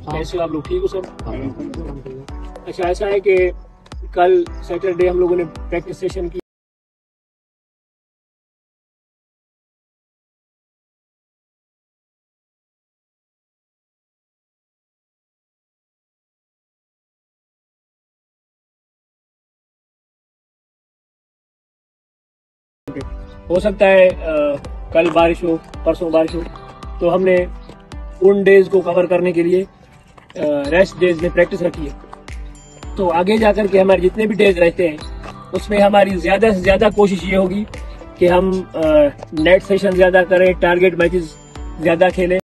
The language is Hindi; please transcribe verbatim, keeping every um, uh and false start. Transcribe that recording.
कैसे आप लोग ठीक हो सर? अच्छा, ऐसा है कि कल सैटरडे हम लोगों ने प्रैक्टिस सेशन की। हो सकता है आ, कल बारिश हो, परसों बारिश हो, तो हमने उन डेज को कवर करने के लिए रेस्ट डेज में प्रैक्टिस रखी है। तो आगे जाकर के हमारे जितने भी डेज रहते हैं उसमें हमारी ज्यादा से ज्यादा कोशिश ये होगी कि हम नेट सेशन ज्यादा करें, टारगेट मैचेस ज्यादा खेलें।